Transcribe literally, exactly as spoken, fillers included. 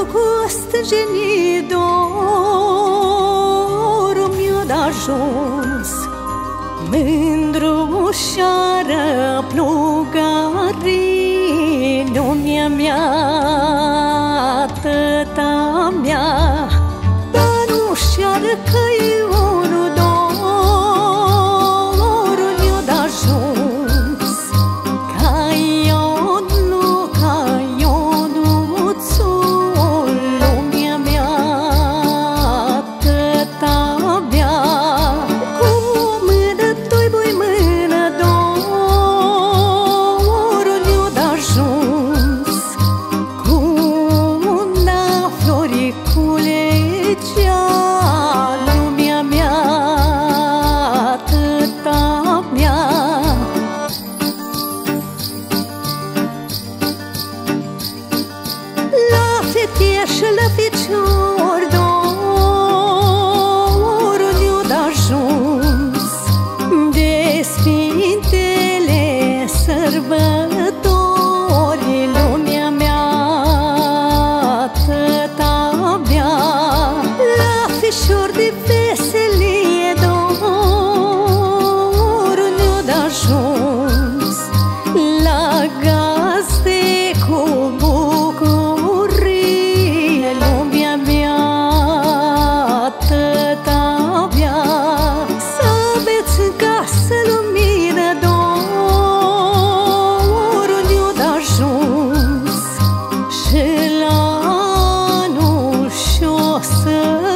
cu stânjenii dorul mi-a ajuns. Mândru și-ară plugării, lumea mea, tăta mea, dar nu și-ară căiorul dorul mi-a ajuns. Caionul, caionuțul, lumea mea, tăta mea, cu mână doi boi mână dorul mi-a ajuns. Cu una floriculecea, lumea mea, tăta mea. La fetier și la fecior dorul mi-a ajuns. De sfintele sărbători, lumea mea, tăta mea. La fișor de veselie dorul mi-a ajuns. La gazde cu bucurie, lumea mea, tăta mea. Să aveți în casă lumină dorul mi-a ajuns. Și la anul și-o să